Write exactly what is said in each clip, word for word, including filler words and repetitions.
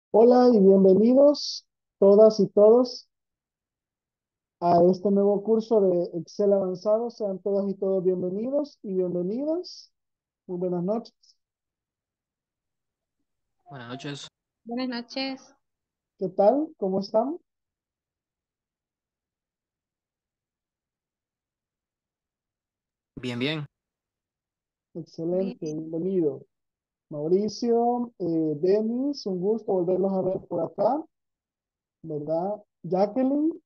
Hola y bienvenidos todas y todos a este nuevo curso de Excel avanzado. Sean todas y todos bienvenidos y bienvenidas. Muy buenas noches. Buenas noches. Buenas noches. ¿Qué tal? ¿Cómo están? Bien, bien. Excelente, Bien. bienvenido. Mauricio, eh, Denis, un gusto volverlos a ver por acá, ¿verdad? Jacqueline,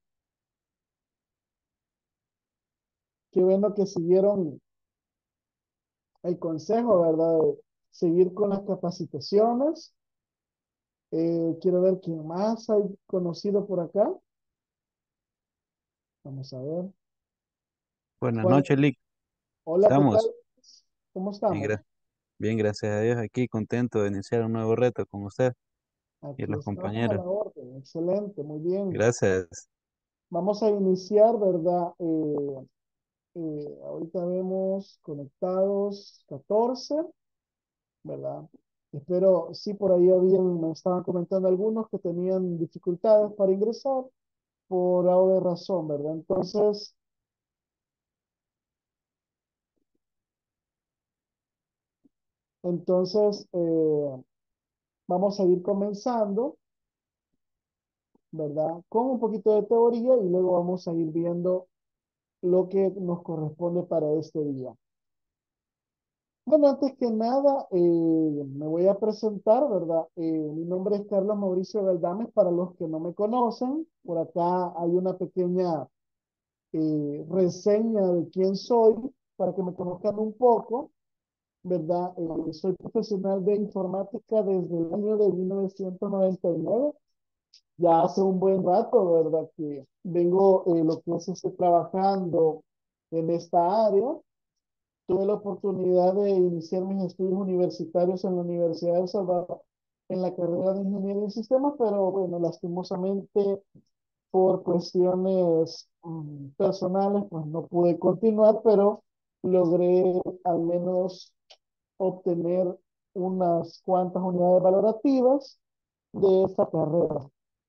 qué bueno que siguieron el consejo, ¿verdad? De seguir con las capacitaciones. Eh, quiero ver quién más hay conocido por acá. Vamos a ver. Buenas Juan, noches, Lick. hola, ¿qué tal? ¿Estamos? ¿Cómo Bien, estamos? gra- bien, gracias a Dios. Aquí contento de iniciar un nuevo reto con usted y Aquí los estamos a la compañeros. orden. Excelente, muy bien. Gracias. Vamos a iniciar, ¿verdad? Eh, eh, ahorita vemos conectados catorce, ¿verdad? Espero, sí, por ahí habían, me estaban comentando algunos que tenían dificultades para ingresar por algo de razón, ¿verdad? Entonces, entonces, eh, vamos a ir comenzando, ¿verdad? Con un poquito de teoría y luego vamos a ir viendo lo que nos corresponde para este día. Bueno, antes que nada, eh, me voy a presentar, ¿verdad? Eh, mi nombre es Carlos Mauricio Galdames, para los que no me conocen. Por acá hay una pequeña eh, reseña de quién soy, para que me conozcan un poco, ¿verdad? Eh, soy profesional de informática desde el año de mil novecientos noventa y nueve. Ya hace un buen rato, ¿verdad? Que vengo, eh, lo que es este, trabajando en esta área. Tuve la oportunidad de iniciar mis estudios universitarios en la Universidad de El Salvador en la carrera de Ingeniería en Sistemas, pero bueno, lastimosamente por cuestiones mm, personales, pues no pude continuar, pero logré al menos obtener unas cuantas unidades valorativas de esa carrera.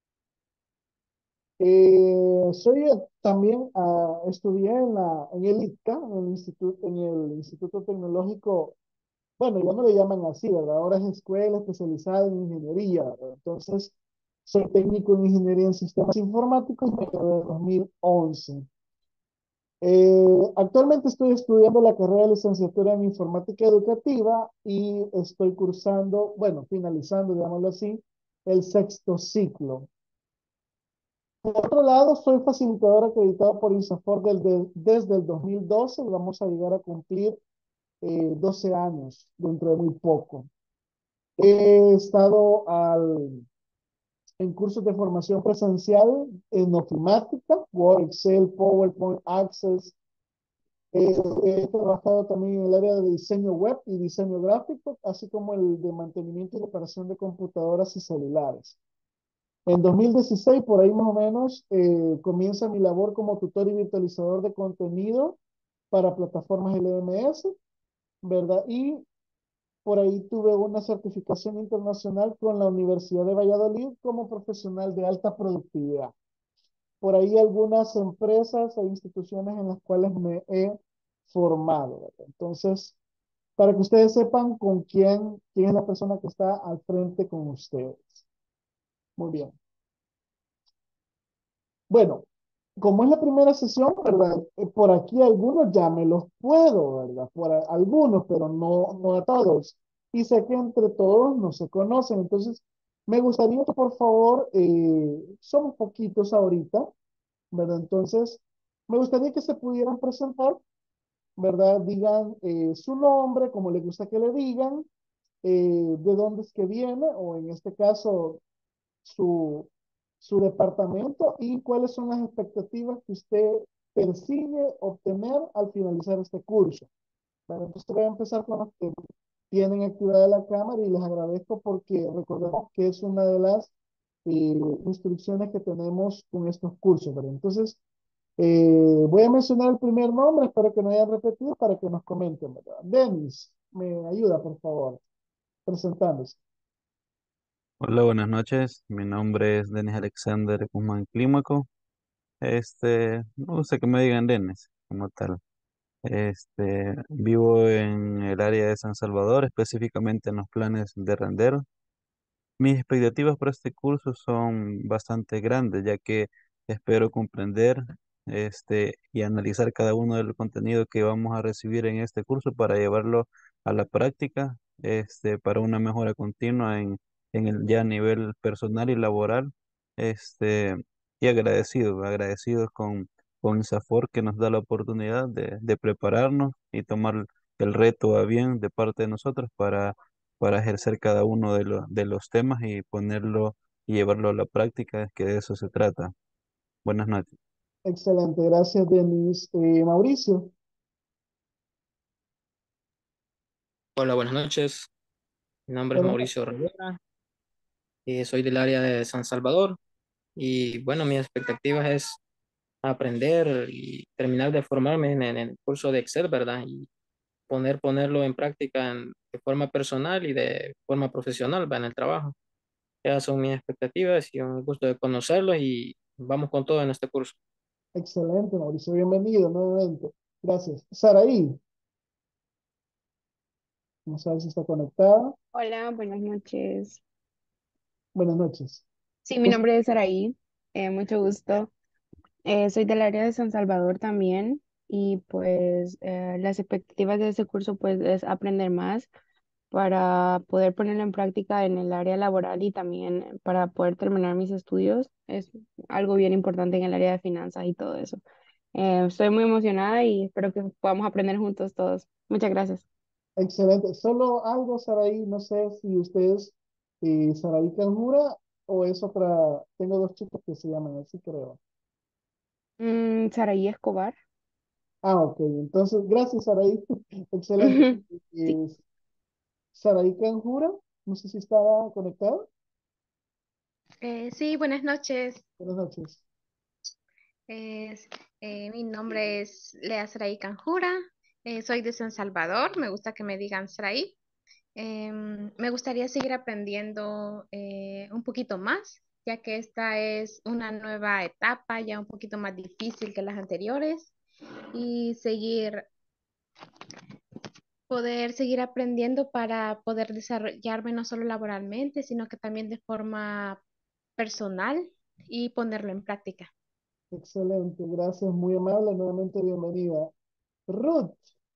Eh, soy eh, también, ah, estudié en la, en el ITCA, en el Instituto, en el Instituto Tecnológico. Bueno, ya no le llaman así, ¿verdad? Ahora es escuela especializada en ingeniería, ¿verdad? Entonces, soy técnico en ingeniería en sistemas informáticos y me gradué en dos mil once. Eh, actualmente estoy estudiando la carrera de licenciatura en informática educativa y estoy cursando, bueno, finalizando, digámoslo así, el sexto ciclo. Por otro lado, soy facilitador acreditado por INSAFORP del- de- desde el dos mil doce y vamos a llegar a cumplir eh, doce años dentro de muy poco. He estado al, en cursos de formación presencial en ofimática, Word, Excel, PowerPoint, Access. Eh, he trabajado también en el área de diseño web y diseño gráfico, así como el de mantenimiento y reparación de computadoras y celulares. En dos mil dieciséis, por ahí más o menos, eh, comienza mi labor como tutor y virtualizador de contenido para plataformas L M S, ¿verdad? Y por ahí tuve una certificación internacional con la Universidad de Valladolid como profesional de alta productividad. Por ahí algunas empresas e instituciones en las cuales me he formado, ¿verdad? Entonces, para que ustedes sepan con quién, quién es la persona que está al frente con ustedes. Muy bien. Bueno, como es la primera sesión, ¿verdad? Eh, Por aquí algunos ya me los puedo, ¿verdad? Por a- algunos, pero no, no a todos. Y sé que entre todos no se conocen. Entonces, me gustaría que por favor, eh, somos poquitos ahorita, ¿verdad? Entonces, me gustaría que se pudieran presentar, ¿verdad? Digan eh, su nombre, como les gusta que le digan, eh, de dónde es que viene, o en este caso, su, su departamento y cuáles son las expectativas que usted persigue obtener al finalizar este curso. Bueno, entonces voy a empezar con los que tienen activada la cámara y les agradezco porque recordemos que es una de las eh, instrucciones que tenemos con estos cursos, ¿verdad? Entonces, eh, voy a mencionar el primer nombre, espero que no hayan repetido para que nos comenten, ¿verdad? Denis, me ayuda, por favor, presentándose. Hola, buenas noches. Mi nombre es Denis Alexander Guzmán Clímaco. Este, no gusta que me digan Denis como tal. Este, vivo en el área de San Salvador, específicamente en los planes de Rendero. Mis expectativas para este curso son bastante grandes, ya que espero comprender este, y analizar cada uno de los contenidos que vamos a recibir en este curso para llevarlo a la práctica, este, para una mejora continua en, en el ya a nivel personal y laboral. Este, y agradecido, agradecidos con, con ISAFOR que nos da la oportunidad de, de prepararnos y tomar el reto a bien de parte de nosotros para para ejercer cada uno de, lo- de los temas y ponerlo y llevarlo a la práctica, es que de eso se trata. Buenas noches. Excelente, gracias, Denis. Eh, Mauricio, Hola, buenas noches. Mi nombre es buenas Mauricio Rivera y soy del área de San Salvador. Y bueno, mis expectativas es aprender y terminar de formarme en, en el curso de Excel, ¿verdad? Y poner, ponerlo en práctica en- de forma personal y de forma profesional, ¿va? En el trabajo. Esas son mis expectativas y un gusto de conocerlos y vamos con todo en este curso. excelente, Mauricio, bienvenido nuevamente. Gracias. Saraí, vamos a ver si está conectada. Hola, buenas noches. Buenas noches. Sí, mi Pues, nombre es Araí, eh, mucho gusto. Eh, soy del área de San Salvador también y pues eh, las expectativas de ese curso pues es aprender más para poder ponerlo en práctica en el área laboral y también para poder terminar mis estudios. Es algo bien importante en el área de finanzas y todo eso. Eh, estoy muy emocionada y espero que podamos aprender juntos todos. Muchas gracias. excelente. Solo algo, Saraí, no sé si ustedes, eh, Saraí Canjura o es otra, tengo dos chicos que se llaman así, creo. Mm, Saraí Escobar. Ah, ok, entonces, gracias, Saraí. Excelente. Sí. Eh, Saraí Canjura, no sé si estaba conectado. Eh, sí, buenas noches. Buenas noches. Es- eh, mi nombre es Lea Saraí Canjura. Eh, soy de San Salvador. Me gusta que me digan Saraí. Em, me gustaría seguir aprendiendo eh, un poquito más, ya que esta es una nueva etapa, ya un poquito más difícil que las anteriores, y seguir, poder seguir aprendiendo para poder desarrollarme no solo laboralmente, sino que también de forma personal y ponerlo en práctica. Excelente, gracias, muy amable, nuevamente bienvenida. Ruth,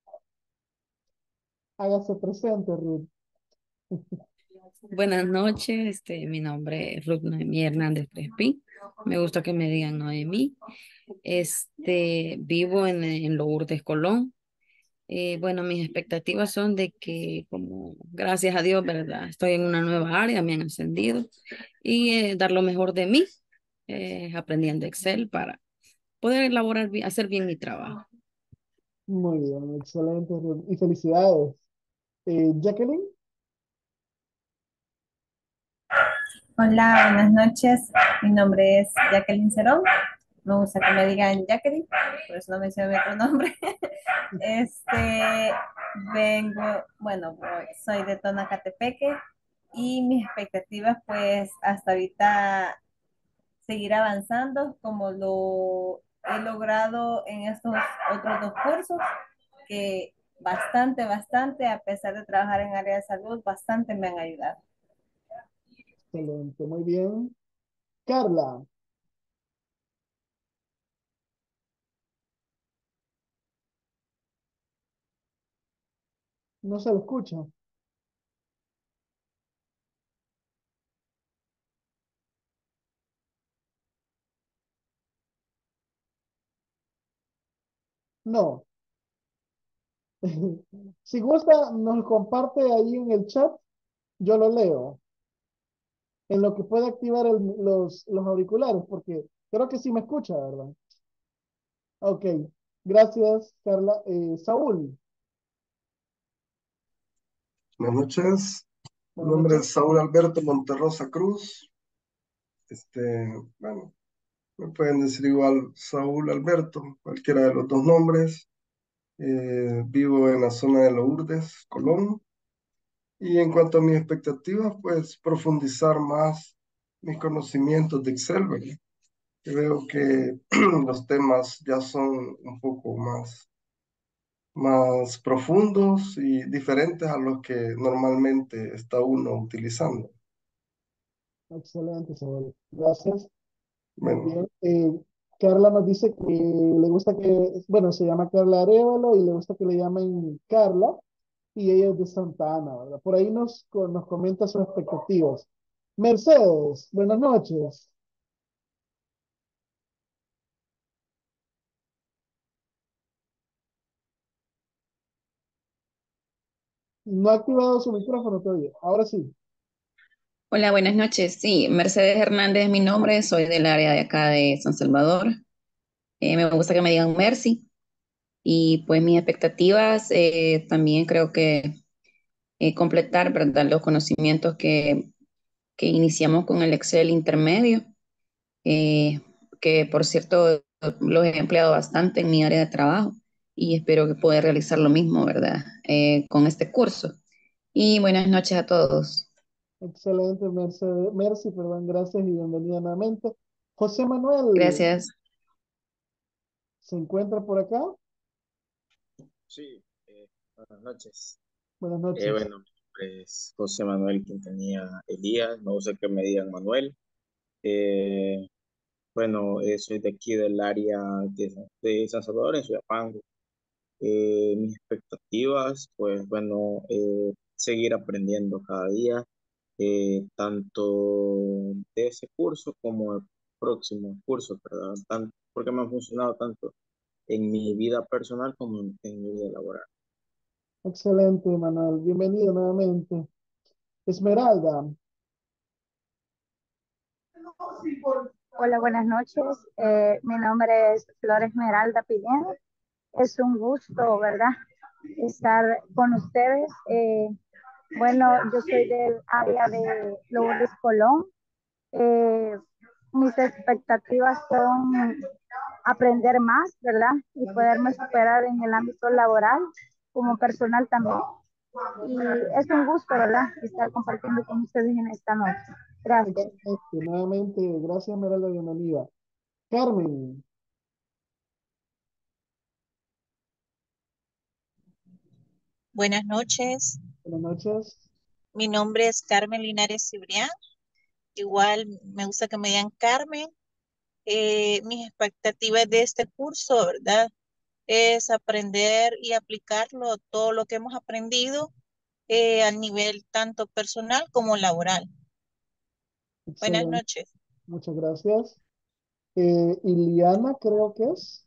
hágase presente, Ruth. Buenas noches, este, mi nombre es Ruth Noemí Hernández Crespín. Me gusta que me digan Noemí. Este, vivo en, en Lourdes, Colón. Eh, bueno, mis expectativas son de que, como gracias a Dios, ¿verdad? Estoy en una nueva área, me han ascendido y eh, dar lo mejor de mí, eh, aprendiendo Excel para poder elaborar, bi- hacer bien mi trabajo. Muy bien, excelente, Ruth. Y felicidades. Eh, Jacqueline, Hola, buenas noches. Mi nombre es Jacqueline Cerón. Me gusta que me digan Jacqueline, por eso no menciono mi otro nombre. Este, vengo, bueno, voy- soy de Tonacatepeque y mis expectativas, pues, hasta ahorita seguir avanzando como lo he logrado en estos otros dos cursos, que bastante, bastante, a pesar de trabajar en área de salud, bastante me han ayudado. excelente, muy bien. Carla, no se lo escucha. No. Si gusta, nos comparte ahí en el chat, yo lo leo, en lo que puede activar el- los, los auriculares, porque creo que sí me escucha, ¿verdad? Ok, gracias, Carla. Eh, Saúl, Buenas noches, mi buenas nombre noches. es Saúl Alberto Monterrosa Cruz. Este, bueno, me pueden decir igual Saúl Alberto, cualquiera de los dos nombres. Eh, vivo en la zona de Lourdes, Colón. Y en cuanto a mis expectativas, pues profundizar más mis conocimientos de Excel, ¿verdad? Que veo que los temas ya son un poco más, más profundos y diferentes a los que normalmente está uno utilizando. Excelente, Saúl. Gracias. Muy Bueno, bien. Eh, Carla nos dice que le gusta que, bueno, se llama Carla Arevalo y le gusta que le llamen Carla y ella es de Santa Ana, ¿verdad? Por ahí nos, co- nos comenta sus expectativas. Mercedes, buenas noches. No ha activado su micrófono todavía. Ahora sí. Hola, buenas noches. Sí, Mercedes Hernández es mi nombre, soy del área de acá de San Salvador. Eh, me gusta que me digan Mercy y pues mis expectativas eh, también creo que eh, completar, ¿verdad? Los conocimientos que, que iniciamos con el Excel intermedio, eh, que por cierto los he empleado bastante en mi área de trabajo y espero que pueda realizar lo mismo, ¿verdad? Eh, con este curso. Y buenas noches a todos. Excelente, Mercedes. Mercy, perdón, gracias y bienvenida nuevamente. José Manuel, Gracias. ¿se encuentra por acá? Sí, eh, buenas noches. Buenas Eh, noches. bueno, mi nombre es José Manuel Quintanilla Elías, me gusta que me digan Manuel. Eh, bueno, eh, soy de aquí del área de, de San Salvador, en Soyapango. Eh, mis expectativas, pues bueno, eh, seguir aprendiendo cada día, eh, tanto de ese curso como el próximo curso, ¿verdad? Tan- porque me han funcionado tanto en mi vida personal como en en mi vida laboral. Excelente, Manuel. Bienvenido nuevamente. Esmeralda, Hola, buenas noches. Eh, mi nombre es Flor Esmeralda Pineda. Es un gusto, ¿verdad? Estar con ustedes. Eh, bueno, yo soy del área de Lourdes Colón. Eh, mis expectativas son aprender más, ¿verdad? Y poderme superar en el ámbito laboral, como personal también. Y es un gusto, ¿verdad? Estar compartiendo con ustedes en esta noche. Gracias. excelente. Nuevamente, gracias, Esmeralda, bienvenida. Carmen, Buenas noches, buenas noches. mi nombre es Carmen Linares Cibrián, igual me gusta que me digan Carmen. Eh, mis expectativas de este curso, ¿verdad? Es aprender y aplicarlo, todo lo que hemos aprendido eh, a nivel tanto personal como laboral. Buenas Excelente, noches. muchas gracias. Eh, Iliana, creo que es.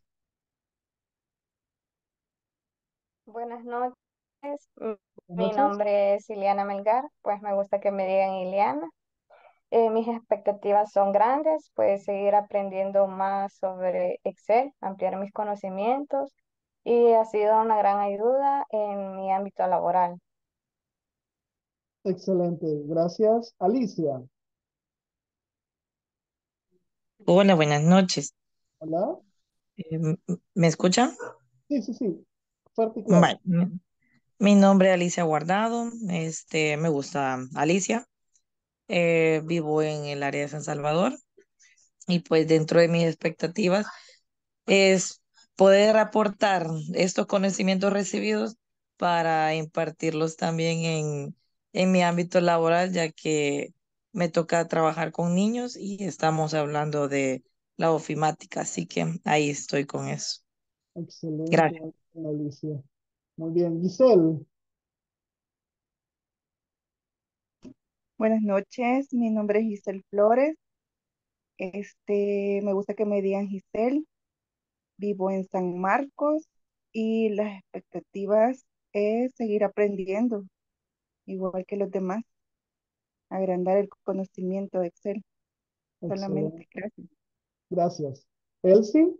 Buenas noches, m- mi Buenas noches. nombre es Ileana Melgar, pues me gusta que me digan Ileana. Eh, mis expectativas son grandes, pues seguir aprendiendo más sobre Excel, ampliar mis conocimientos y ha sido una gran ayuda en mi ámbito laboral. Excelente, gracias. Alicia, Hola, buenas noches. hola. Eh, m- ¿Me escuchan? Sí, sí, sí, fuerte y claro. Vale. Mi mi nombre es Alicia Guardado. Este, me gusta Alicia. Eh, vivo en el área de San Salvador y pues dentro de mis expectativas es poder aportar estos conocimientos recibidos para impartirlos también en, en mi ámbito laboral, ya que me toca trabajar con niños y estamos hablando de la ofimática, así que ahí estoy con eso. Excelente, Gracias. Alicia. Muy bien, Giselle, Buenas noches, mi nombre es Giselle Flores. Este, me gusta que me digan Giselle. Vivo en San Marcos y las expectativas es seguir aprendiendo, igual que los demás, agrandar el conocimiento de Excel. excelente, Solamente, gracias. gracias. Elsie,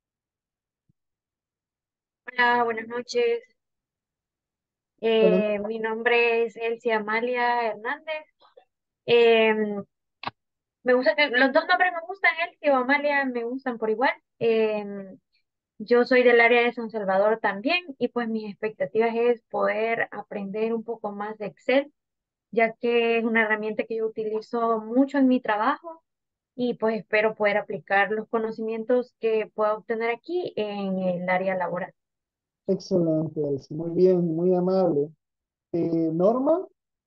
Hola, buenas noches. buenas Eh, mi nombre es Elsie Amalia Hernández. Em, Me gusta que los dos nombres me gustan, Elsie o Amalia me gustan por igual. Em, yo soy del área de San Salvador también y pues mis expectativas es poder aprender un poco más de Excel ya que es una herramienta que yo utilizo mucho en mi trabajo y pues espero poder aplicar los conocimientos que pueda obtener aquí en el área laboral. Excelente, Elsie. Muy bien, muy amable. Eh, Norma,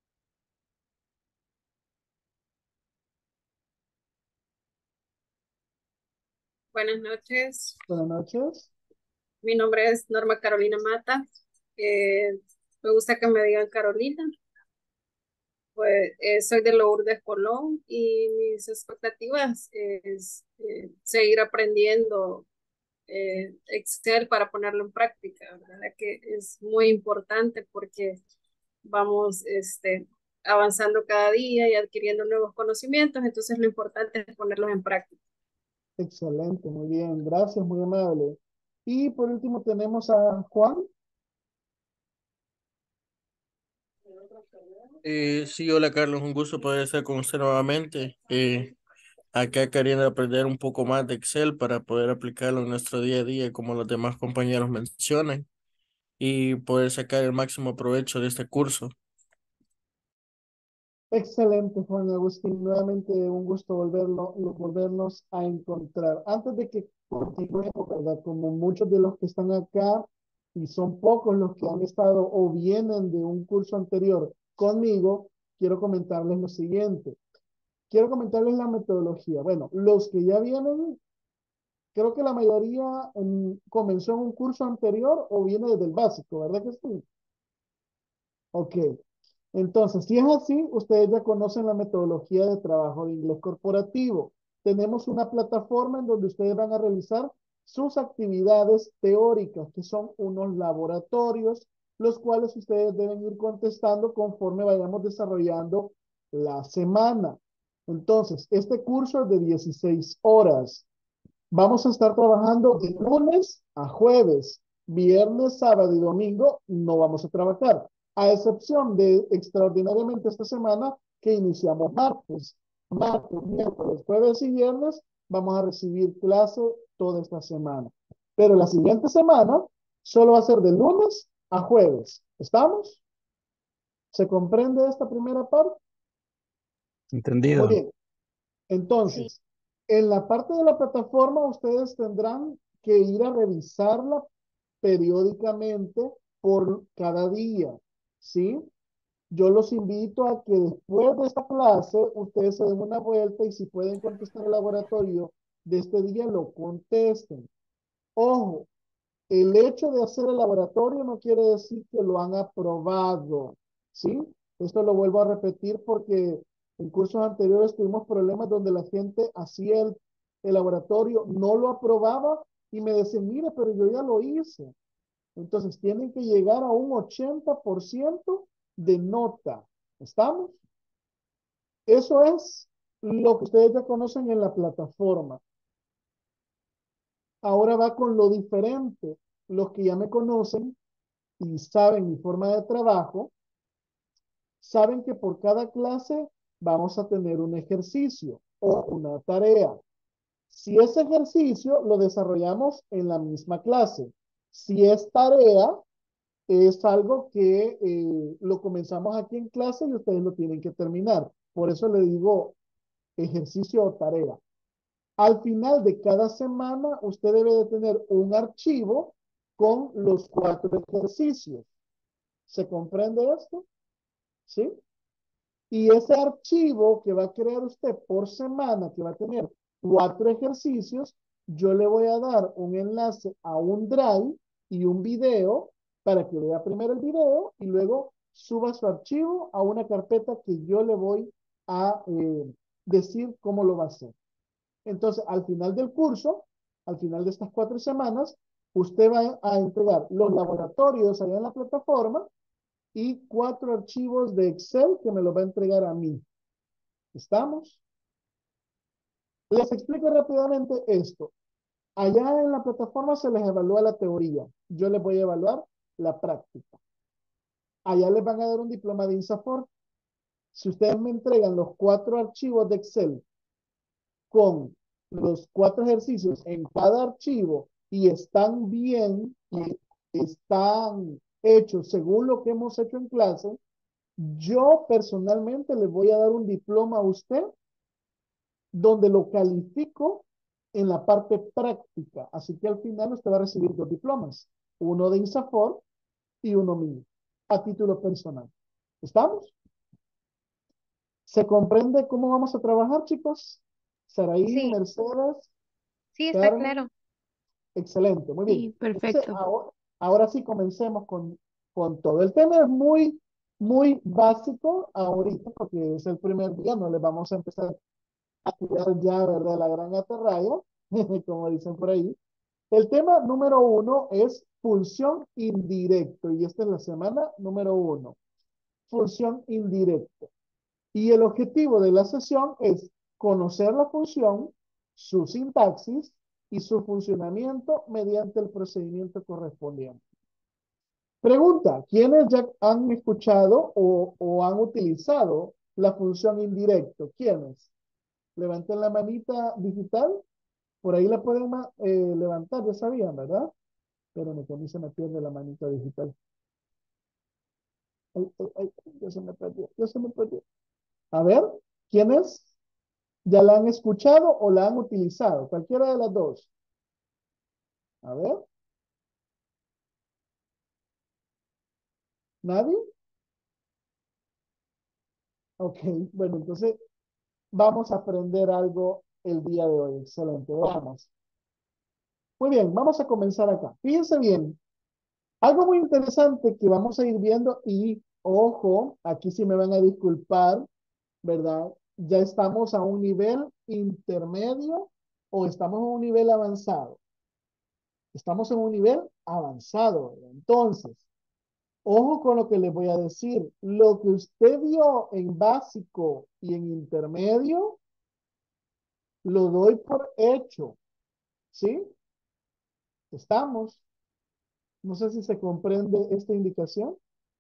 Buenas noches, buenas noches. mi nombre es Norma Carolina Mata. Eh, Me gusta que me digan Carolina. Pues eh, soy de Lourdes Colón y mis expectativas es eh, seguir aprendiendo eh, Excel para ponerlo en práctica, ¿verdad? Que es muy importante porque vamos este, avanzando cada día y adquiriendo nuevos conocimientos, entonces lo importante es ponerlos en práctica. Excelente, muy bien. Gracias, muy amable. Y por último tenemos a Juan. Eh, sí, hola Carlos, un gusto poder estar con usted nuevamente. Eh, acá queriendo aprender un poco más de Excel para poder aplicarlo en nuestro día a día, como los demás compañeros mencionan, y poder sacar el máximo provecho de este curso. Excelente, Juan Agustín. Nuevamente un gusto volverlo, volvernos a encontrar. Antes de que continuemos, ¿verdad? Como muchos de los que están acá, y son pocos los que han estado o vienen de un curso anterior conmigo, quiero comentarles lo siguiente. Quiero comentarles la metodología. Bueno, los que ya vienen, creo que la mayoría mm, comenzó en un curso anterior o viene desde el básico, ¿verdad que sí? Ok. Entonces, si es así, ustedes ya conocen la metodología de trabajo de inglés corporativo. Tenemos una plataforma en donde ustedes van a realizar sus actividades teóricas, que son unos laboratorios, los cuales ustedes deben ir contestando conforme vayamos desarrollando la semana. Entonces, este curso es de dieciséis horas. Vamos a estar trabajando de lunes a jueves. Viernes, sábado y domingo no vamos a trabajar, a excepción de extraordinariamente esta semana que iniciamos martes. Martes, miércoles, jueves y viernes vamos a recibir clase toda esta semana. Pero la siguiente semana solo va a ser de lunes a jueves. ¿Estamos? ¿Se comprende esta primera parte? Muy Entendido. bien. Entonces, en la parte de la plataforma ustedes tendrán que ir a revisarla periódicamente por cada día, ¿sí? Yo los invito a que después de esta clase ustedes se den una vuelta y si pueden contestar el laboratorio de este día, lo contesten. Ojo, el hecho de hacer el laboratorio no quiere decir que lo han aprobado, ¿sí? Esto lo vuelvo a repetir porque en cursos anteriores tuvimos problemas donde la gente hacía el, el laboratorio, no lo aprobaba y me decían, mire, pero yo ya lo hice. Entonces tienen que llegar a un ochenta por ciento de nota. ¿Estamos? Eso es lo que ustedes ya conocen en la plataforma. Ahora va con lo diferente. Los que ya me conocen y saben mi forma de trabajo, saben que por cada clase vamos a tener un ejercicio o una tarea. Si ese ejercicio lo desarrollamos en la misma clase, si es tarea, es algo que eh, lo comenzamos aquí en clase y ustedes lo tienen que terminar. Por eso le digo ejercicio o tarea. Al final de cada semana, usted debe de tener un archivo con los cuatro ejercicios. ¿Se comprende esto? ¿Sí? Y ese archivo que va a crear usted por semana, que va a tener cuatro ejercicios, yo le voy a dar un enlace a un Drive y un video para que vea primero el video y luego suba su archivo a una carpeta que yo le voy a eh, decir cómo lo va a hacer. Entonces, al final del curso, al final de estas cuatro semanas, usted va a entregar los laboratorios allá en la plataforma y cuatro archivos de Excel que me los va a entregar a mí. ¿Estamos? Les explico rápidamente esto. Allá en la plataforma se les evalúa la teoría. Yo les voy a evaluar la práctica. Allá les van a dar un diploma de INSAFORP. Si ustedes me entregan los cuatro archivos de Excel con los cuatro ejercicios en cada archivo y están bien y están hechos según lo que hemos hecho en clase, Yo personalmente le voy a dar un diploma a usted donde lo califico en la parte práctica. Así que al final usted va a recibir dos diplomas, uno de INSAFORP y uno mío, a título personal. ¿Estamos? ¿Se comprende cómo vamos a trabajar, chicos? Saraí, Sí, Mercedes, sí, está Carmen. claro. Excelente, muy bien. Sí, Entonces, perfecto. ahora, ahora sí comencemos con, con todo. El tema es muy, muy básico ahorita porque es el primer día, no le vamos a empezar a tirar ya, ¿verdad? La gran atarraya, como dicen por ahí. El tema número uno es función indirecto y esta es la semana número uno. Función indirecta. Y el objetivo de la sesión es conocer la función, su sintaxis y su funcionamiento mediante el procedimiento correspondiente. Pregunta, ¿quiénes ya han escuchado o, o han utilizado la función indirecto? ¿Quiénes? Levanten la manita digital. Por ahí la pueden eh, levantar, ya sabían, ¿verdad? Pero me comienza a me pierde la manita digital. Ay, ay, ay, ya se me perdió, ya se me perdió. A ver, ¿quiénes ya la han escuchado o la han utilizado? Cualquiera de las dos. A ver, ¿nadie? Ok, bueno, entonces vamos a aprender algo el día de hoy. Excelente, vamos. Muy bien, vamos a comenzar acá. Fíjense bien, algo muy interesante que vamos a ir viendo y, ojo, aquí sí me van a disculpar, ¿verdad? Ya estamos a un nivel intermedio o estamos a un nivel avanzado. Estamos en un nivel avanzado. Entonces, ojo con lo que les voy a decir. Lo que usted vio en básico y en intermedio, lo doy por hecho. ¿Sí? Estamos. No sé si se comprende esta indicación.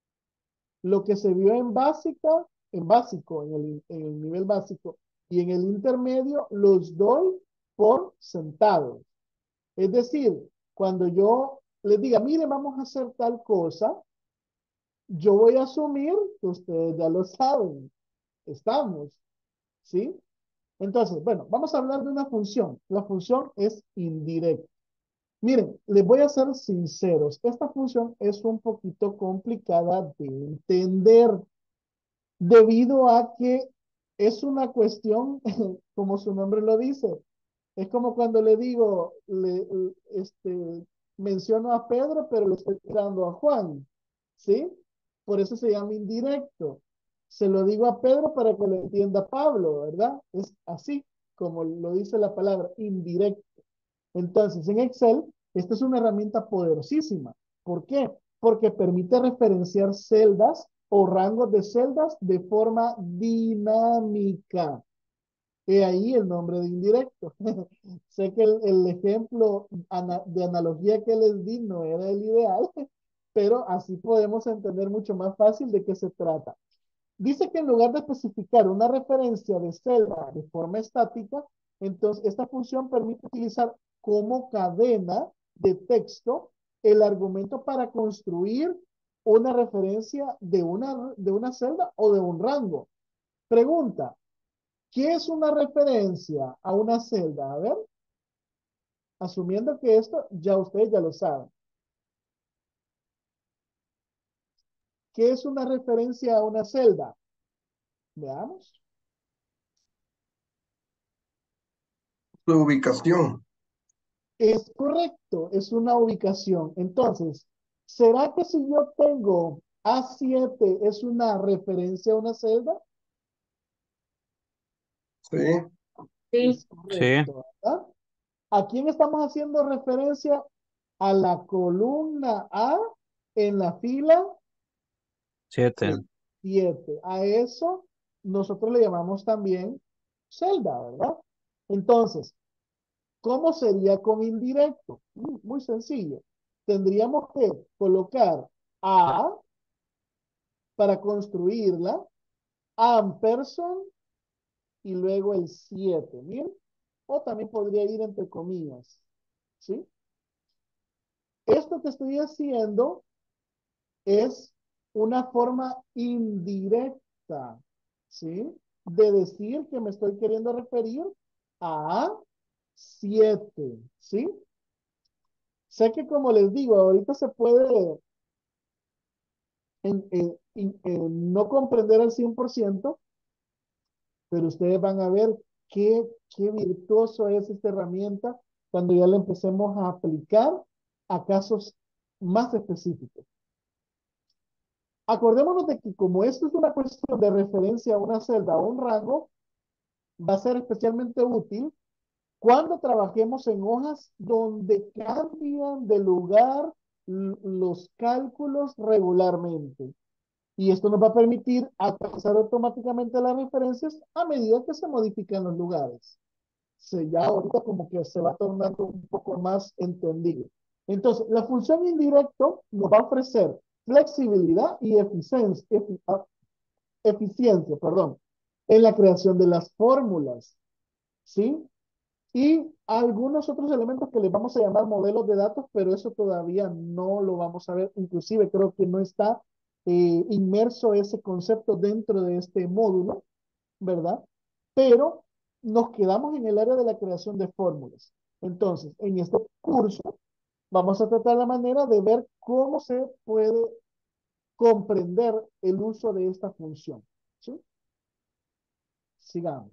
Lo que se vio en básica, en básico, en el, en el nivel básico y en el intermedio, los doy por sentados. Es decir, cuando yo les diga, mire, vamos a hacer tal cosa, yo voy a asumir que ustedes ya lo saben. Estamos, ¿sí? Entonces, bueno, vamos a hablar de una función. La función es indirecta. Miren, les voy a ser sinceros. Esta función es un poquito complicada de entender debido a que es una cuestión, como su nombre lo dice, es como cuando le digo, le, este, menciono a Pedro, pero le estoy tirando a Juan, ¿sí? Por eso se llama indirecto. Se lo digo a Pedro para que lo entienda Pablo, ¿verdad? Es así, como lo dice la palabra, indirecto. Entonces, en Excel, esta es una herramienta poderosísima. ¿Por qué? Porque permite referenciar celdas o rangos de celdas de forma dinámica. He ahí el nombre de indirecto. Sé que el, el ejemplo ana, de analogía que les di no era el ideal, pero así podemos entender mucho más fácil de qué se trata. Dice que en lugar de especificar una referencia de celda de forma estática, entonces esta función permite utilizar como cadena de texto el argumento para construir una referencia de una, de una celda o de un rango. Pregunta, ¿qué es una referencia a una celda? A ver, asumiendo que esto ya ustedes ya lo saben. ¿Qué es una referencia a una celda? Veamos. Su ubicación. Es correcto, es una ubicación. Entonces, ¿será que si yo tengo A siete es una referencia a una celda? Sí. Es Sí, Sí, correcto, ¿verdad? ¿A quién estamos haciendo referencia? A la columna A en la fila siete. siete. A eso nosotros le llamamos también celda, ¿verdad? Entonces, ¿cómo sería con indirecto? Mm, Muy sencillo. Tendríamos que colocar A para construirla, ampersand y luego el siete. Miren, o también podría ir entre comillas. ¿Sí? Esto que estoy haciendo es una forma indirecta, ¿sí? De decir que me estoy queriendo referir a siete, ¿sí? Sé que como les digo, ahorita se puede en- en- en- en no comprender al cien por ciento, pero ustedes van a ver qué, qué virtuoso es esta herramienta cuando ya la empecemos a aplicar a casos más específicos. Acordémonos de que como esto es una cuestión de referencia a una celda o un rango, va a ser especialmente útil cuando trabajemos en hojas donde cambian de lugar l- los cálculos regularmente. Y esto nos va a permitir alcanzar automáticamente las referencias a medida que se modifican los lugares. Se, ya ahorita como que se va tornando un poco más entendible. Entonces, la función indirecto nos va a ofrecer flexibilidad y eficiencia, efi- ah, eficiencia, perdón, en la creación de las fórmulas, ¿sí? Y algunos otros elementos que les vamos a llamar modelos de datos, pero eso todavía no lo vamos a ver. Inclusive creo que no está eh, inmerso ese concepto dentro de este módulo, ¿verdad? Pero nos quedamos en el área de la creación de fórmulas. Entonces, en este curso vamos a tratar la manera de ver cómo se puede comprender el uso de esta función, ¿sí? Sigamos.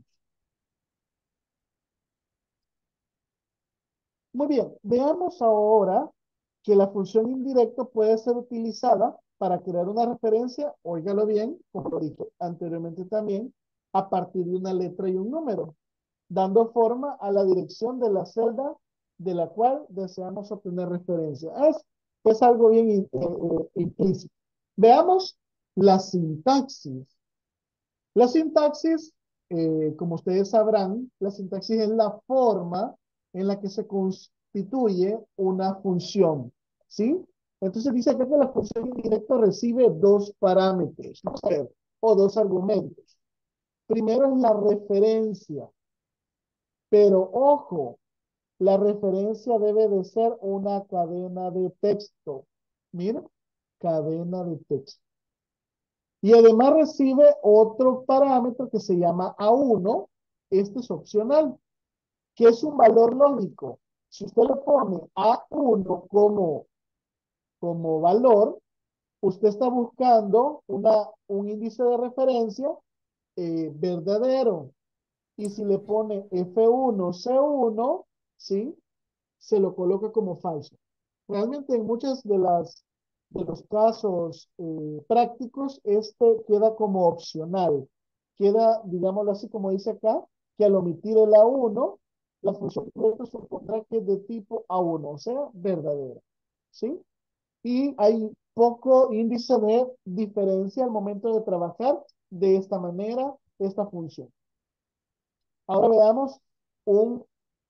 Muy bien, veamos ahora que la función indirecto puede ser utilizada para crear una referencia, óigalo bien, como lo dije anteriormente también, a partir de una letra y un número, dando forma a la dirección de la celda de la cual deseamos obtener referencia. Es, es algo bien eh, eh, implícito. Veamos la sintaxis. La sintaxis, eh, como ustedes sabrán, la sintaxis es la forma en la que se constituye una función, ¿sí? Entonces dice acá que la función indirecta recibe dos parámetros, vamos a ver, o dos argumentos. Primero es la referencia, pero ojo, la referencia debe de ser una cadena de texto. Mira, cadena de texto. Y además recibe otro parámetro que se llama A uno. Este es opcional, que es un valor lógico. Si usted le pone A uno como, como valor, usted está buscando una, un índice de referencia eh, verdadero. Y si le pone F uno, C uno, ¿sí? Se lo coloca como falso. Realmente en muchas de las de los casos eh, prácticos, este queda como opcional. Queda, digámoslo así, como dice acá, que al omitir el A uno, la función completa supondrá que es de tipo A uno, o sea, verdadera. ¿Sí? Y hay poco índice de diferencia al momento de trabajar de esta manera esta función. Ahora veamos un,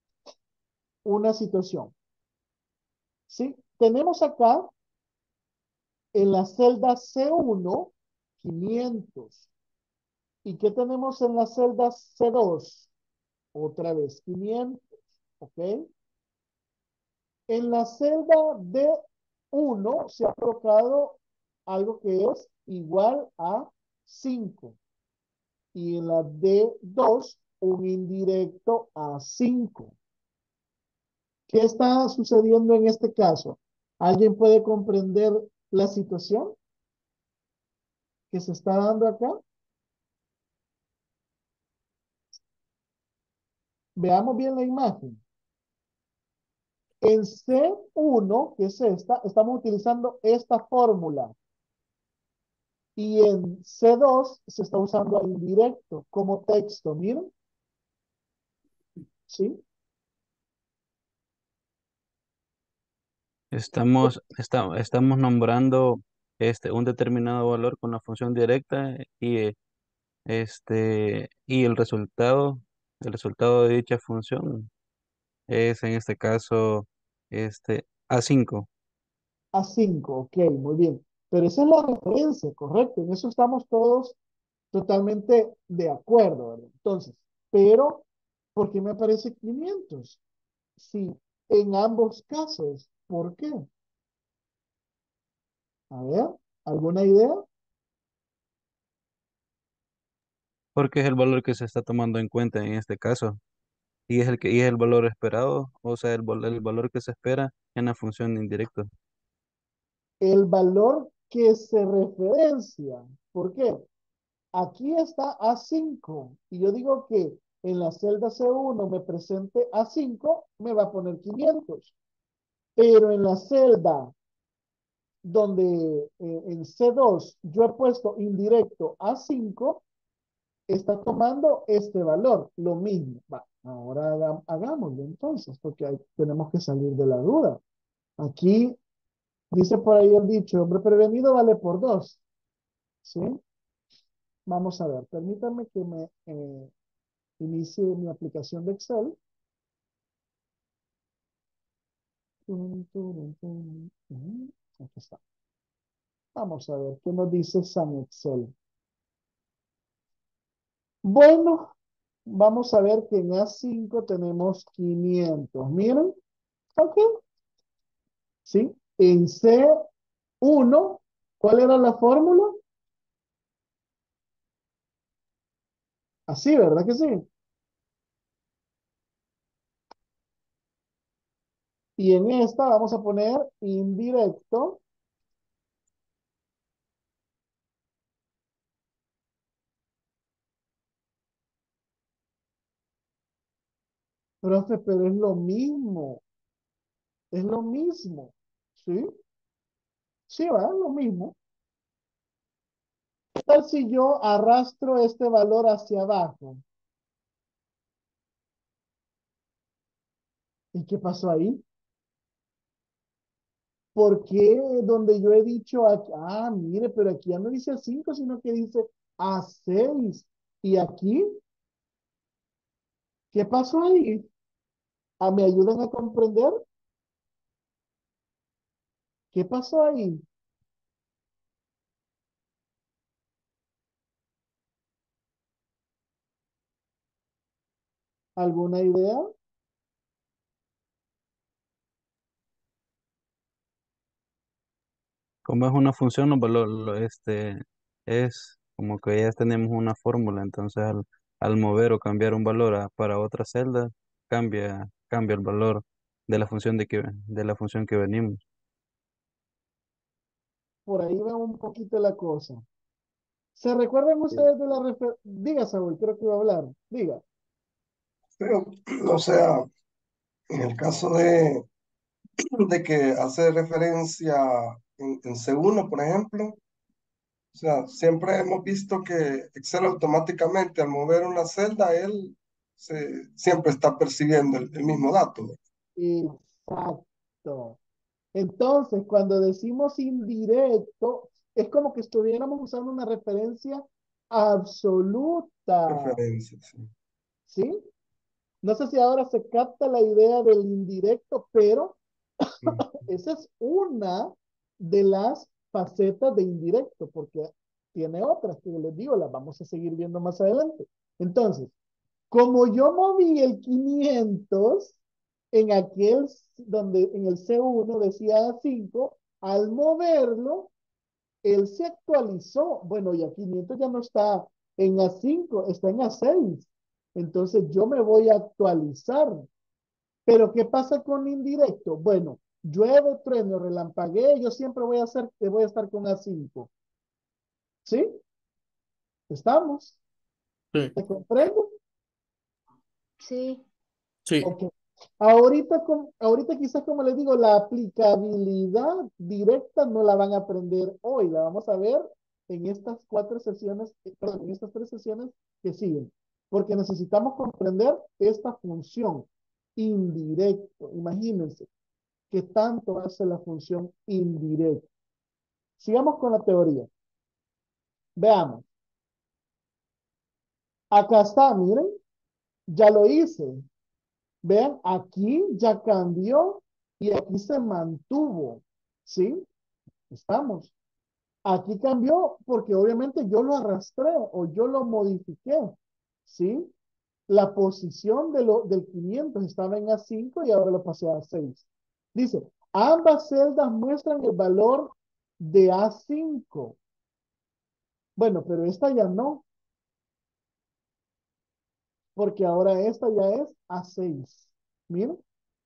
una situación. ¿Sí? Tenemos acá en la celda C uno, quinientos. ¿Y qué tenemos en la celda C dos? Otra vez, quinientos. ¿Ok? En la celda D uno se ha colocado algo que es igual a cinco. Y en la D dos, un indirecto a cinco. ¿Qué está sucediendo en este caso? ¿Alguien puede comprender la situación que se está dando acá? Veamos bien la imagen. En C uno, que es esta, estamos utilizando esta fórmula. Y en C dos se está usando el indirecto como texto. Miren. ¿Sí? Estamos, esta- estamos nombrando este, un determinado valor con la función directa y, eh, este, y el resultado, el resultado de dicha función es en este caso este, A cinco. A cinco, ok, muy bien. Pero esa es la referencia, correcto. En eso estamos todos totalmente de acuerdo, ¿verdad? Entonces, pero, ¿por qué me aparece quinientos? Sí, en ambos casos. ¿Por qué? A ver, ¿Alguna idea? Porque es el valor que se está tomando en cuenta en este caso. Y es el que, y es el valor esperado, o sea, el, val- el valor que se espera en la función indirecta. El valor que se referencia. ¿Por qué? Aquí está A cinco y yo digo que en la celda C uno me presente A cinco, me va a poner quinientos. Pero en la celda donde eh, en C dos yo he puesto indirecto A cinco, está tomando este valor, lo mismo. Va, ahora haga- hagámoslo entonces, porque ahí tenemos que salir de la duda. Aquí dice por ahí el dicho, hombre prevenido vale por dos. ¿Sí? Vamos a ver, permítanme que me eh, inicie mi aplicación de Excel. Tum, turum, tum. Ujú, aquí está. Vamos a ver qué nos dice San Excel. Bueno, vamos a ver que en A cinco tenemos quinientos. Miren, ok. ¿Sí? En C uno, ¿cuál era la fórmula? Así, ¿verdad que sí? Y en esta vamos a poner indirecto. Profe, pero es lo mismo. Es lo mismo. ¿Sí? Sí, va, es lo mismo. ¿Qué tal si yo arrastro este valor hacia abajo? ¿Y qué pasó ahí? ¿Por qué donde yo he dicho, aquí- ah, mire, pero aquí ya no dice cinco, sino que dice a seis? ¿Y aquí? ¿Qué pasó ahí? Ah, ¿me ayudan a comprender? ¿Qué pasó ahí? ¿Alguna idea? Como es una función, los valor- lo- este, es como que ya tenemos una fórmula, entonces al, al mover o cambiar un valor a- para otra celda, cambia, cambia el valor de la función de que, de la función que venimos. Por ahí va un poquito la cosa. ¿Se recuerdan Sí. ustedes de la referencia? Diga, Saúl, creo que iba a hablar. Diga. Pero, o sea, en el caso de, de que hace referencia en, en C uno, por ejemplo, o sea, siempre hemos visto que Excel automáticamente al mover una celda, él se, siempre está percibiendo el, el mismo dato. Exacto. Entonces, cuando decimos indirecto, es como que estuviéramos usando una referencia absoluta. Referencia, sí. ¿Sí? No sé si ahora se capta la idea del indirecto, pero Mm. esa es una de las facetas de indirecto, porque tiene otras que les digo, las vamos a seguir viendo más adelante. Entonces, como yo moví el quinientos en aquel donde en el C uno decía cinco, al moverlo, él se actualizó. Bueno, y a quinientos ya no está en A cinco, está en A seis. Entonces yo me voy a actualizar. Pero ¿qué pasa con indirecto? Bueno, llueve, trueno, relampaguee, yo siempre voy a hacer, voy a estar con A cinco. ¿Sí? ¿Estamos? Sí, ¿Te comprendo? Sí. sí. Ok. Ahorita, con, ahorita quizás como les digo, la aplicabilidad directa no la van a aprender hoy, la vamos a ver en estas cuatro sesiones, eh, perdón, en estas tres sesiones que siguen, porque necesitamos comprender esta función indirecto. Imagínense qué tanto hace la función indirecta. Sigamos con la teoría. Veamos. Acá está, miren, ya lo hice. Vean, aquí ya cambió y aquí se mantuvo. ¿Sí? Estamos. Aquí cambió porque obviamente yo lo arrastré o yo lo modifiqué. ¿Sí? La posición de lo, del quinientos estaba en A cinco y ahora lo pasé a A seis. Dice, ambas celdas muestran el valor de A cinco. Bueno, pero esta ya no, porque ahora esta ya es A seis. Miren,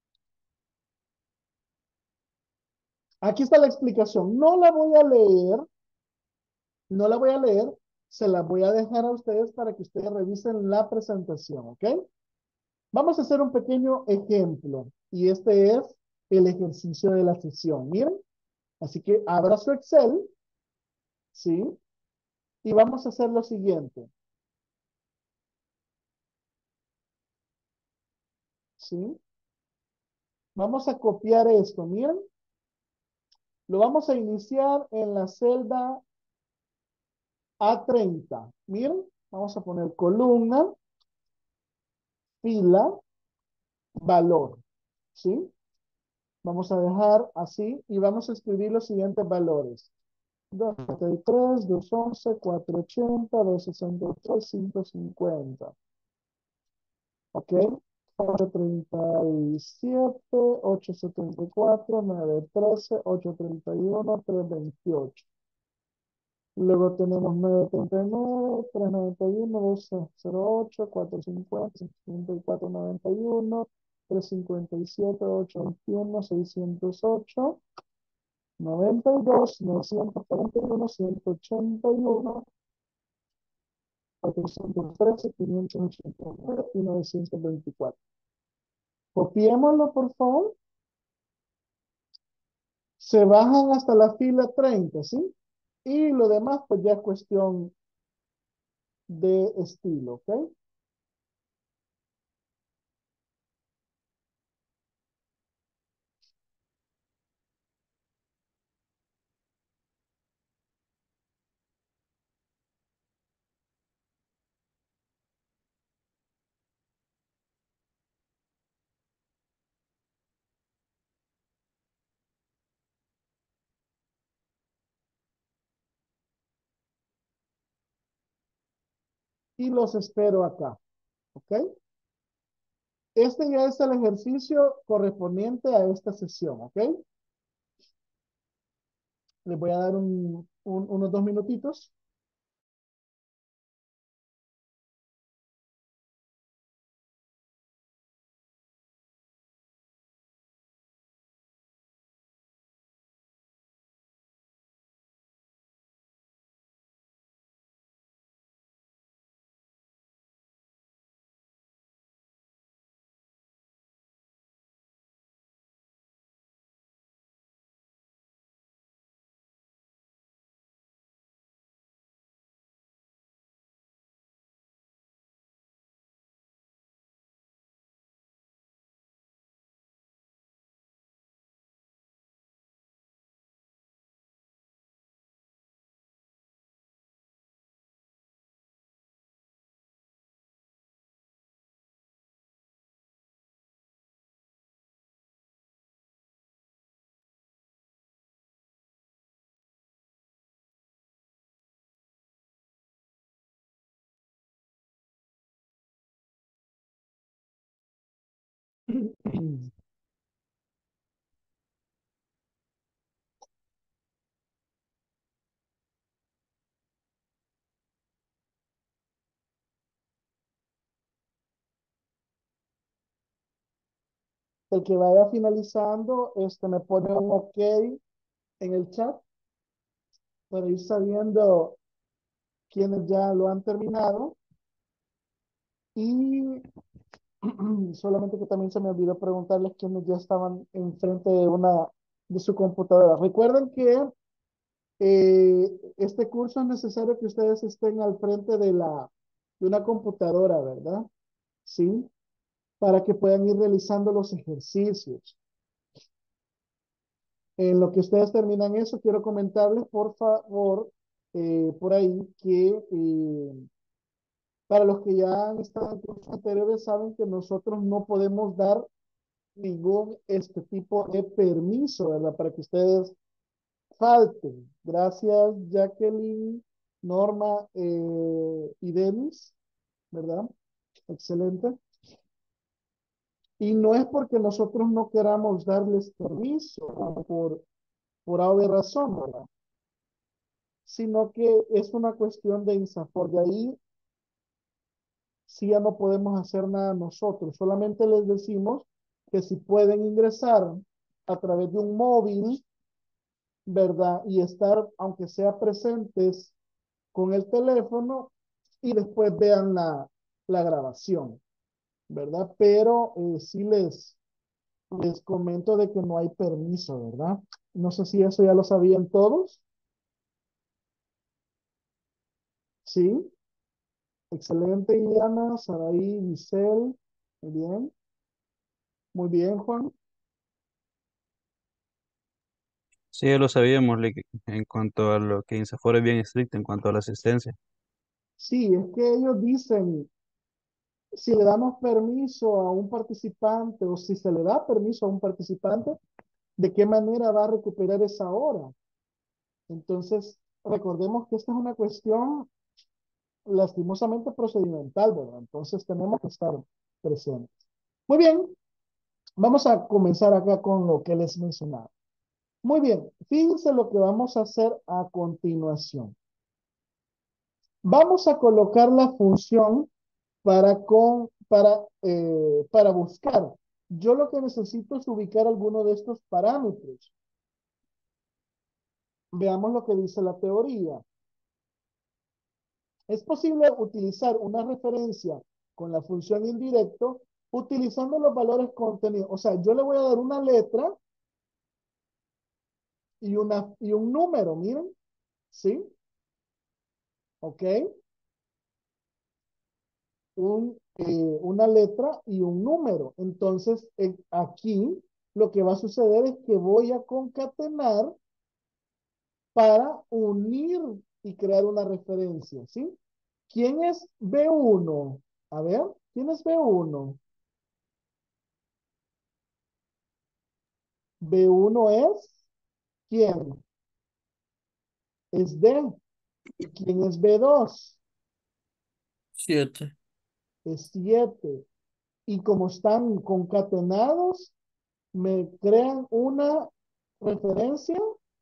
aquí está la explicación. No la voy a leer, no la voy a leer, se la voy a dejar a ustedes para que ustedes revisen la presentación, ¿ok? Vamos a hacer un pequeño ejemplo, y este es el ejercicio de la sesión. Miren, así que abra su Excel, ¿sí? Y vamos a hacer lo siguiente, ¿sí? Vamos a copiar esto, miren. Lo vamos a iniciar en la celda A treinta. Miren, vamos a poner columna, fila, valor, ¿sí? Vamos a dejar así y vamos a escribir los siguientes valores. doscientos setenta y tres, doscientos once, cuatrocientos ochenta, doscientos sesenta y tres, ciento cincuenta. ¿Ok? ochocientos treinta y siete, ochocientos setenta y cuatro, novecientos trece, ochocientos treinta y uno, trescientos veintiocho. Luego tenemos novecientos treinta y nueve, trescientos noventa y uno, doscientos ocho, cuatrocientos cincuenta, cincuenta y cuatro, noventa y uno, trescientos cincuenta y siete, ochocientos veintiuno, seiscientos ocho, noventa y dos, novecientos cuarenta y uno, ciento ochenta y uno, cuatrocientos trece, quinientos ochenta y nueve y novecientos veinticuatro. Copiémoslo, por favor. Se bajan hasta la fila treinta, ¿sí? Y lo demás, pues ya es cuestión de estilo, ¿ok? Y los espero acá, ¿ok? Este ya es el ejercicio correspondiente a esta sesión, ¿ok? Les voy a dar un, un- unos dos minutitos. El que vaya finalizando, este, me pone un OK en el chat para ir sabiendo quiénes ya lo han terminado. Y solamente que también se me olvidó preguntarles quiénes ya estaban enfrente de una de su computadora. Recuerden que eh, este curso es necesario que ustedes estén al frente de la de una computadora, ¿verdad? Sí, para que puedan ir realizando los ejercicios. En lo que ustedes terminan eso, quiero comentarles, por favor, eh, por ahí, que eh, para los que ya han estado en cursos anteriores, saben que nosotros no podemos dar ningún este tipo de permiso, ¿verdad? Para que ustedes falten. Gracias, Jacqueline, Norma eh, y Denis, ¿verdad? Excelente. Y no es porque nosotros no queramos darles permiso, por, por obvia razón, ¿verdad? sino que es una cuestión de INSAFORP. De ahí sí ya no podemos hacer nada nosotros, solamente les decimos que si pueden ingresar a través de un móvil, ¿verdad? Y estar, aunque sea presentes con el teléfono, y después vean la, la grabación, ¿verdad? Pero eh, sí les, les comento de que no hay permiso, ¿verdad? No sé si eso ya lo sabían todos. Sí, excelente, Iliana, Saraí, Giselle, muy bien, muy bien, Juan. Sí, ya lo sabíamos, Lick, en cuanto a lo que INSAFORP es bien estricto en cuanto a la asistencia. Sí, es que ellos dicen, si le damos permiso a un participante o si se le da permiso a un participante, ¿de qué manera va a recuperar esa hora? Entonces, recordemos que esta es una cuestión lastimosamente procedimental, ¿verdad? Entonces tenemos que estar presentes. Muy bien, vamos a comenzar acá con lo que les mencionaba. Muy bien, fíjense lo que vamos a hacer a continuación. Vamos a colocar la función para, con, para, eh, para buscar. Yo lo que necesito es ubicar alguno de estos parámetros. Veamos lo que dice la teoría. Es posible utilizar una referencia con la función indirecto utilizando los valores contenidos. O sea, yo le voy a dar una letra y, una, y un número, miren. ¿Sí? ¿Ok? Un, eh, una letra y un número. Entonces, eh, aquí lo que va a suceder es que voy a concatenar para unir y crear una referencia, ¿sí? ¿Quién es B uno? A ver, ¿quién es B uno? B uno es, ¿quién? Es D. ¿Y quién es B dos? Siete. Es siete. Y como están concatenados, me crean una referencia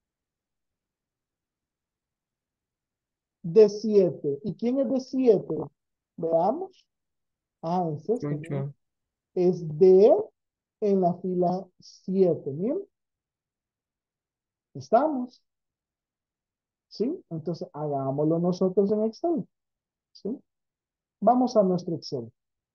de siete. ¿Y quién es de siete? Veamos. Ah, es este, miren. Ocho. Es D en la fila siete. Miren. ¿Estamos? ¿Sí? Entonces, hagámoslo nosotros en Excel. ¿Sí? Vamos a nuestro Excel.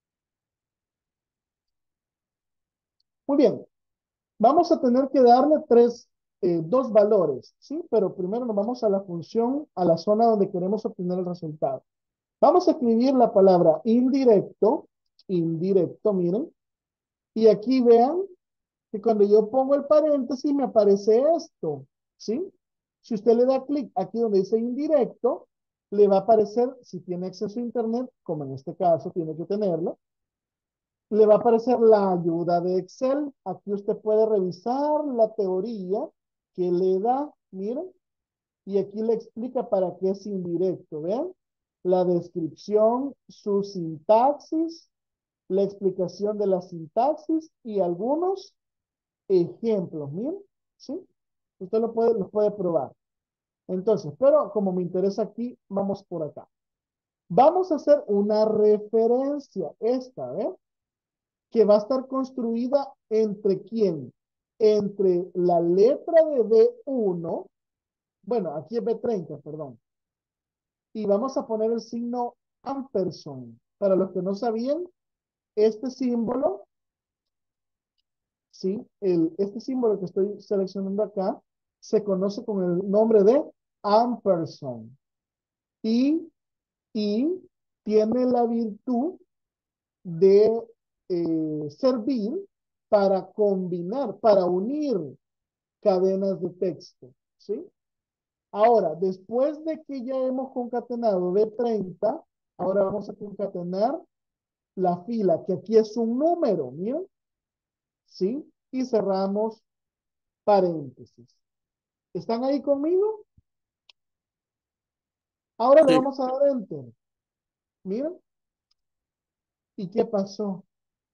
Muy bien. Vamos a tener que darle tres, eh, dos valores, ¿sí? Pero primero nos vamos a la función, a la zona donde queremos obtener el resultado. Vamos a escribir la palabra indirecto, indirecto, miren. Y aquí vean que cuando yo pongo el paréntesis me aparece esto, ¿sí? Si usted le da clic aquí donde dice indirecto, le va a aparecer, si tiene acceso a internet, como en este caso tiene que tenerlo, le va a aparecer la ayuda de Excel. Aquí usted puede revisar la teoría que le da, miren, y aquí le explica para qué es indirecto, ¿vean? La descripción, su sintaxis, la explicación de la sintaxis y algunos ejemplos, miren, ¿sí? Usted lo puede, lo puede probar. Entonces, pero como me interesa aquí, vamos por acá. Vamos a hacer una referencia, esta, ¿ven? Que va a estar construida entre quién? Entre la letra de B uno, bueno, aquí es B treinta, perdón, y vamos a poner el signo ampersand. Para los que no sabían, este símbolo, ¿sí? El, este símbolo que estoy seleccionando acá, se conoce con el nombre de ampersand. Y, y tiene la virtud de eh, servir para combinar, para unir cadenas de texto, ¿sí? Ahora, después de que ya hemos concatenado B treinta, ahora vamos a concatenar la fila, que aquí es un número, miren, ¿sí? Y cerramos paréntesis. ¿Están ahí conmigo? Ahora le Sí. vamos a dar enter. Miren. ¿Y qué pasó?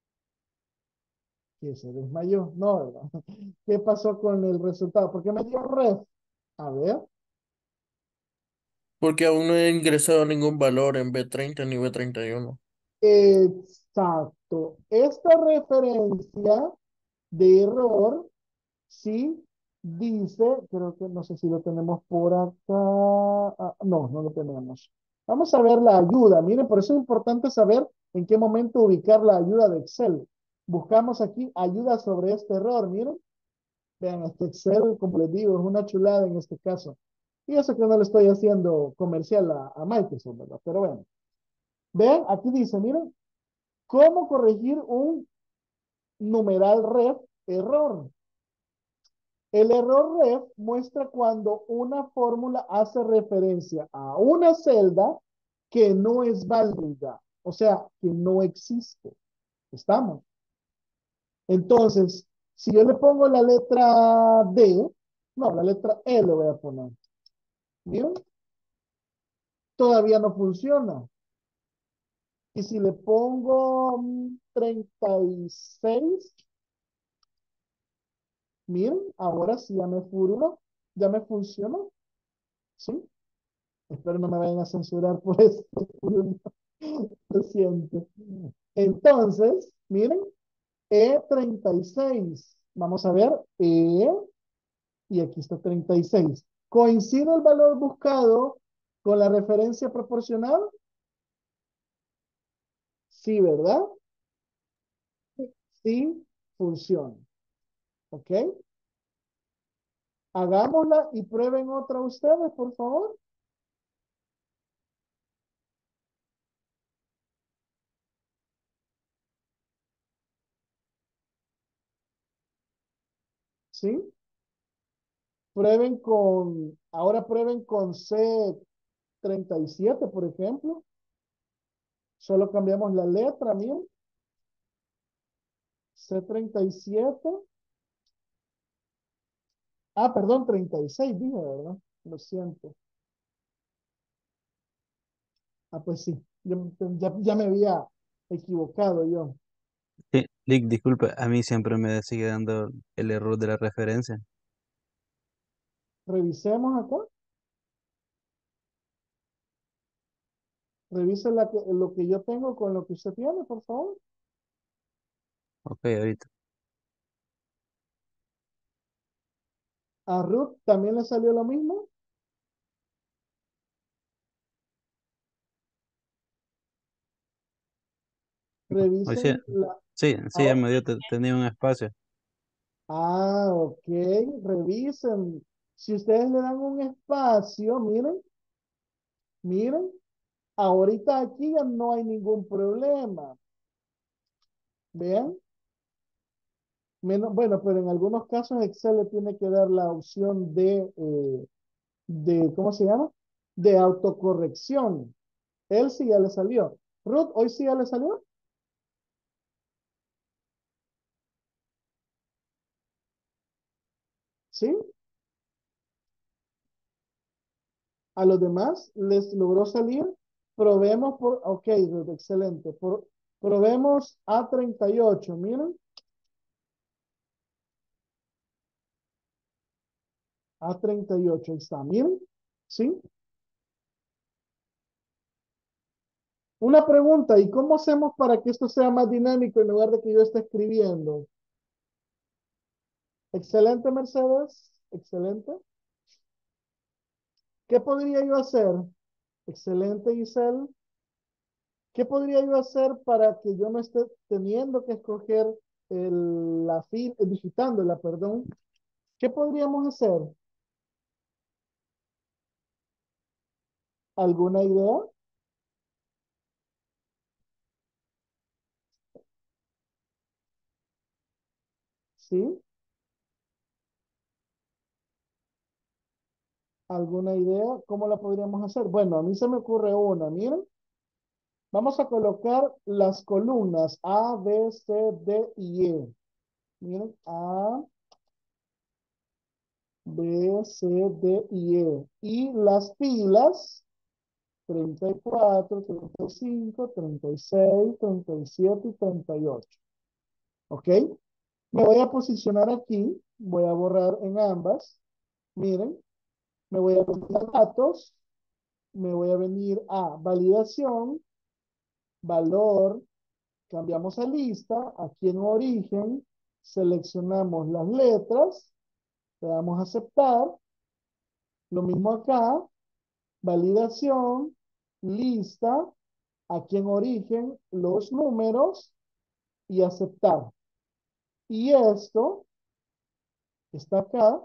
Que se desmayó. No, ¿verdad? ¿Qué pasó con el resultado? Porque me dio ref. A ver. Porque aún no he ingresado ningún valor en B treinta ni B treinta y uno. Exacto. Esta referencia de error, sí, dice, creo que no sé si lo tenemos por acá. Ah, no, no lo tenemos. Vamos a ver la ayuda. Miren, por eso es importante saber en qué momento ubicar la ayuda de Excel. Buscamos aquí ayuda sobre este error. Miren, vean, este Excel, como les digo, es una chulada en este caso. Y eso que no le estoy haciendo comercial a, a Microsoft, ¿verdad? Pero bueno, vean, aquí dice, miren, ¿cómo corregir un numeral ref error? El error ref muestra cuando una fórmula hace referencia a una celda que no es válida, o sea, que no existe. ¿Estamos? Entonces, si yo le pongo la letra D, no, la letra E le voy a poner. ¿Bien? Todavía no funciona. Y si le pongo mm, treinta y seis, miren, ahora sí ya me furuló, ya me funcionó. ¿Sí? Espero no me vayan a censurar por esto. Lo siento. Entonces, miren, E treinta y seis. Vamos a ver, E, y aquí está treinta y seis. ¿Coincide el valor buscado con la referencia proporcional? Sí, ¿verdad? Sí, funciona. ¿Ok? Hagámosla y prueben otra ustedes, por favor. ¿Sí? Prueben con, ahora prueben con C treinta y siete, por ejemplo. Solo cambiamos la letra, miren. C treinta y siete. Ah, perdón, treinta y seis dije, ¿verdad? Lo siento. Ah, pues sí. Yo, ya, ya me había equivocado yo. Sí, Lick, disculpe, a mí siempre me sigue dando el error de la referencia. Revisemos acá. Revise la que, lo que yo tengo con lo que usted tiene, por favor. Ok, ahorita. A Ruth también le salió lo mismo. O sea, Revisen la... sí, sí, ya Ahora, me dio, te- tenía un espacio. ah, ok. Revisen. Si ustedes le dan un espacio, miren, miren, ahorita aquí ya no hay ningún problema. Vean. Menos, bueno, pero en algunos casos Excel le tiene que dar la opción de, eh, de, ¿cómo se llama? De autocorrección. Él sí ya le salió. Ruth, ¿hoy sí ya le salió? ¿Sí? A los demás les logró salir. Probemos por, ok, Ruth, excelente. Por, probemos A treinta y ocho, miren. A treinta y ocho, ahí está, miren. ¿Sí? Una pregunta, ¿y cómo hacemos para que esto sea más dinámico en lugar de que yo esté escribiendo? Excelente, Mercedes. Excelente. ¿Qué podría yo hacer? Excelente, Giselle. ¿Qué podría yo hacer para que yo no esté teniendo que escoger el- la fila, digitándola, perdón? ¿Qué podríamos hacer? ¿Alguna idea? ¿Sí? ¿Alguna idea? ¿Cómo la podríamos hacer? Bueno, a mí se me ocurre una, miren. Vamos a colocar las columnas A, B, C, D y E. Miren, A, B, C, D y E. Y las filas, treinta y cuatro, treinta y cinco, treinta y seis, treinta y siete y treinta y ocho. ¿Ok? Me voy a posicionar aquí. Voy a borrar en ambas. Miren, me voy a los datos. me voy a venir a validación, valor, cambiamos a lista, aquí en origen, seleccionamos las letras, le damos a aceptar, lo mismo acá, validación, lista, aquí en origen, los números y aceptar. Y esto está acá,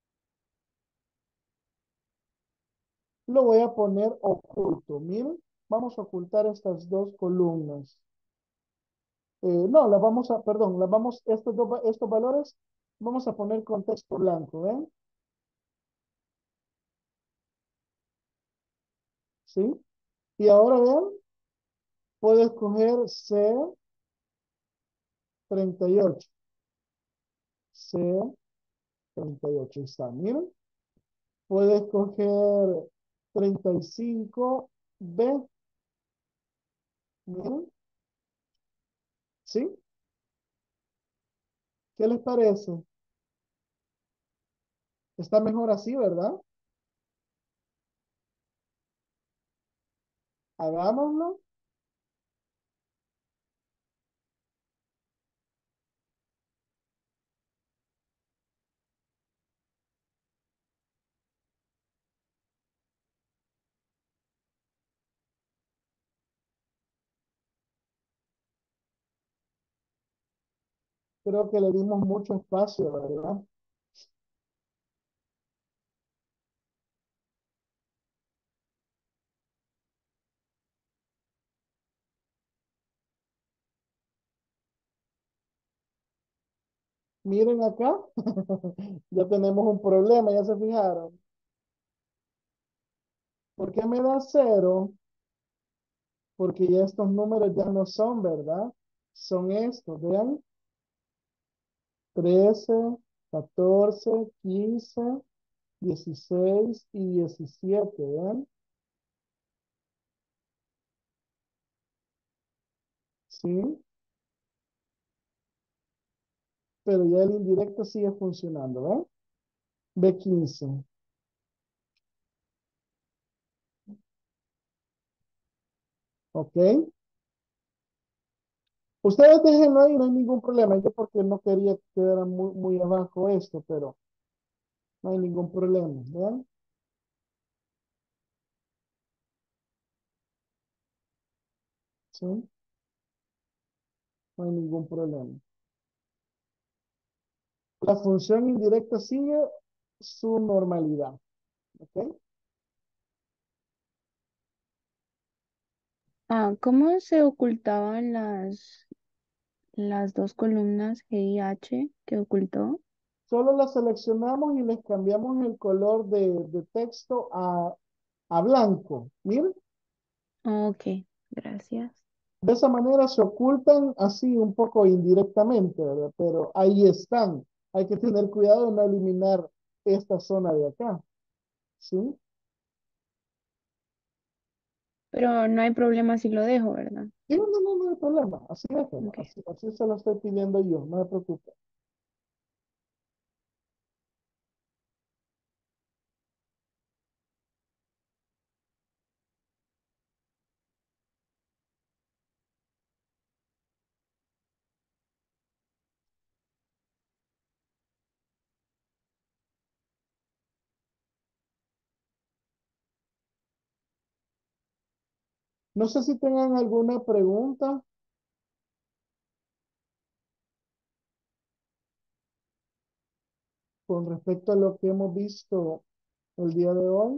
lo voy a poner oculto. Miren, vamos a ocultar estas dos columnas. Eh, no, las vamos a, perdón, las vamos, estos, dos, estos valores, vamos a poner con texto blanco, ¿ven? ¿Sí? Y ahora ven, puedo escoger C treinta y ocho. C treinta y ocho está, miren. Puedo escoger treinta y cinco B. Miren. ¿Sí? ¿Qué les parece? Está mejor así, ¿verdad? Hagámoslo. Creo que le dimos mucho espacio, ¿verdad? Miren acá. Ya tenemos un problema, ya se fijaron. ¿Por qué me da cero? Porque ya estos números ya no son, ¿verdad? Son estos, vean. trece, catorce, quince, dieciséis y diecisiete, ¿vean? ¿Sí? Pero ya el indirecto sigue funcionando, ¿ven? B quince. ¿Ok? Ustedes déjenlo ahí, no hay ningún problema. Yo porque no quería que quedara muy, muy abajo esto, pero no hay ningún problema, ¿vean? ¿Sí? No hay ningún problema. La función indirecta sigue su normalidad, ¿ok? Ah, ¿cómo se ocultaban las, las dos columnas G y H que ocultó? Solo las seleccionamos y les cambiamos el color de, de texto a, a blanco. Miren, Ok, gracias. de esa manera se ocultan así un poco indirectamente, ¿verdad? Pero ahí están. Hay que tener cuidado de no eliminar esta zona de acá, ¿sí? Pero no hay problema si lo dejo, ¿verdad? Sí, no, no, no hay problema. Así déjelo. Ok. Así, así se lo estoy pidiendo yo. No se preocupe. No sé si tengan alguna pregunta con respecto a lo que hemos visto el día de hoy.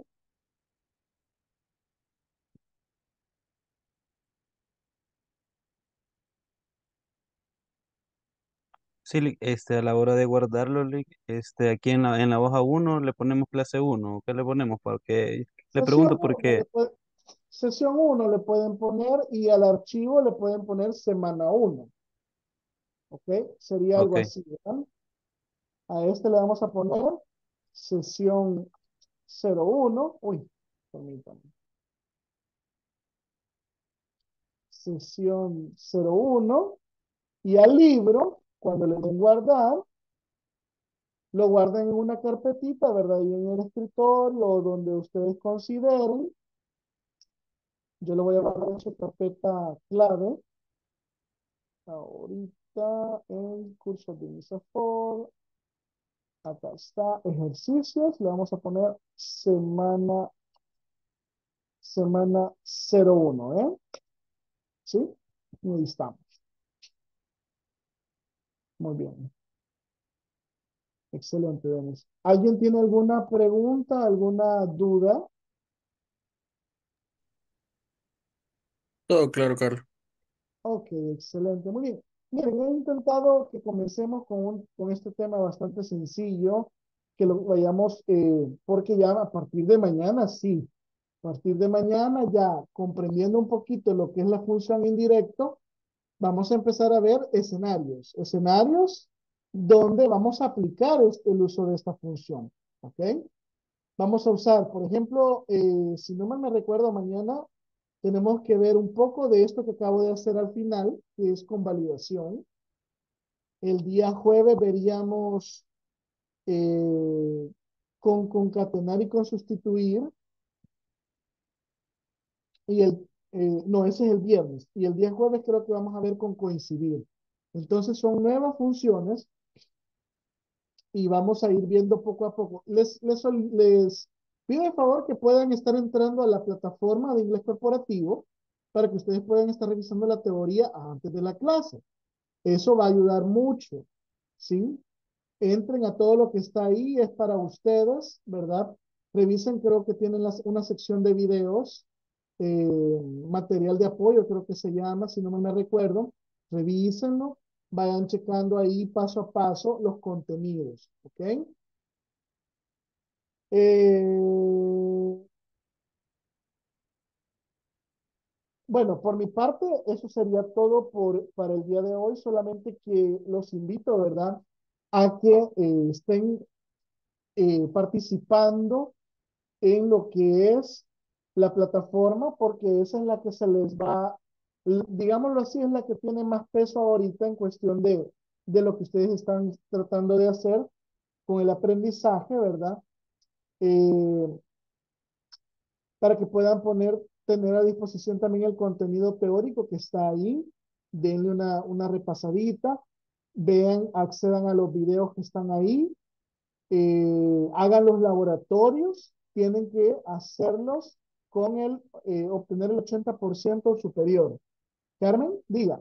Sí, li- este, a la hora de guardarlo, li- este, aquí en la, en la hoja uno le ponemos clase uno. ¿Qué le ponemos? Porque le Sesión pregunto uno porque, le puede- sesión uno le pueden poner y al archivo le pueden poner semana uno. ¿Ok? Sería algo ok, así, ¿verdad? A este le vamos a poner sesión cero uno. Uy, permítame. Sesión cero uno. Y al libro, cuando le den guardar, lo guardan en una carpetita, ¿verdad? Y en el escritorio o donde ustedes consideren. Yo lo voy a guardar en su carpeta clave. Ahorita el curso de ISAFOR. Acá está, ejercicios. Le vamos a poner semana, semana cero uno, ¿eh? ¿Sí? Y ahí estamos. Muy bien. Excelente, Denis. ¿Alguien tiene alguna pregunta, alguna duda? Todo claro, Carlos. Ok, excelente. Muy bien. Miren, he intentado que comencemos con, un- con este tema bastante sencillo, que lo vayamos, eh, porque ya a partir de mañana, sí, a partir de mañana ya comprendiendo un poquito lo que es la función indirecto, vamos a empezar a ver escenarios, escenarios donde vamos a aplicar este, el uso de esta función, ¿ok? Vamos a usar, por ejemplo, eh, si no mal me recuerdo, mañana tenemos que ver un poco de esto que acabo de hacer al final, que es convalidación. El día jueves veríamos eh, con concatenar y con sustituir. Y el, eh, no, ese es el viernes. Y el día jueves creo que vamos a ver con coincidir. Entonces son nuevas funciones y vamos a ir viendo poco a poco. Les, les, sol- les pido de favor que puedan estar entrando a la plataforma de inglés corporativo para que ustedes puedan estar revisando la teoría antes de la clase. Eso va a ayudar mucho, ¿sí? Entren a todo lo que está ahí, es para ustedes, ¿verdad? Revisen, creo que tienen las, una sección de videos, eh, material de apoyo, creo que se llama, si no me recuerdo. Revísenlo, vayan checando ahí paso a paso los contenidos, ¿ok? Eh, bueno, por mi parte, eso sería todo por, para el día de hoy, solamente que los invito, ¿verdad? A que eh, estén eh, participando en lo que es la plataforma, porque esa es la que se les va, l- digámoslo así, es la que tiene más peso ahorita en cuestión de, de lo que ustedes están tratando de hacer con el aprendizaje, ¿verdad? Eh, para que puedan poner, tener a disposición también el contenido teórico que está ahí. Denle una, una repasadita, vean, accedan a los videos que están ahí, eh, hagan los laboratorios, tienen que hacerlos con el, eh, obtener el ochenta por ciento superior. Carmen, diga.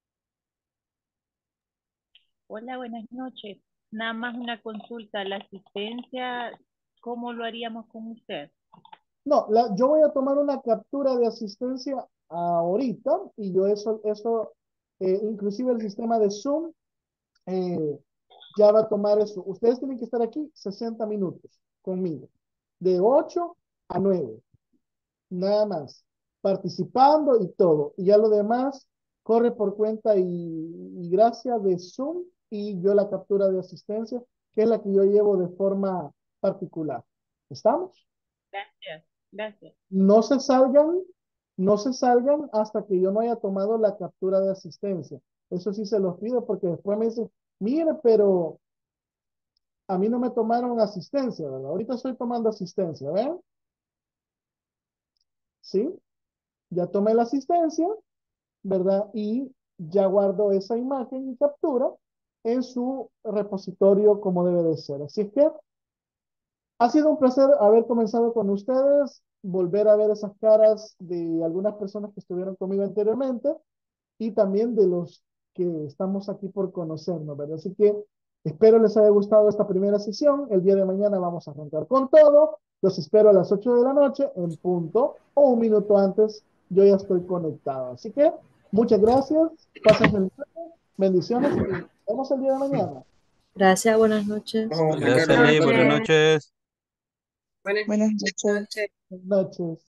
Hola, buenas noches. Nada más una consulta. La asistencia, ¿cómo lo haríamos con usted? No, la, yo voy a tomar una captura de asistencia ahorita y yo eso, eso eh, inclusive el sistema de Zoom eh, ya va a tomar eso. Ustedes tienen que estar aquí sesenta minutos conmigo, de ocho a nueve. Nada más, participando y todo. Y ya lo demás corre por cuenta y, y gracia de Zoom y yo la captura de asistencia, que es la que yo llevo de forma particular. ¿Estamos? Gracias, gracias. No se salgan, no se salgan hasta que yo no haya tomado la captura de asistencia. Eso sí se los pido porque después me dicen, mire, pero a mí no me tomaron asistencia, ¿verdad? Ahorita estoy tomando asistencia, ¿ven? ¿Sí? Ya tomé la asistencia, ¿verdad? Y ya guardo esa imagen y captura en su repositorio como debe de ser. Así es que ha sido un placer haber comenzado con ustedes, volver a ver esas caras de algunas personas que estuvieron conmigo anteriormente y también de los que estamos aquí por conocernos, ¿verdad? Así que espero les haya gustado esta primera sesión. El día de mañana vamos a arrancar con todo. Los espero a las ocho de la noche en punto o un minuto antes. Yo ya estoy conectado. Así que muchas gracias. Pasen feliz noche, bendiciones y nos vemos el día de mañana. Gracias, buenas noches. Dale, Gracias, Carlos, Lee. buenas Buenas noches. noches. Buenas Buenas noches. noches. Buenas noches.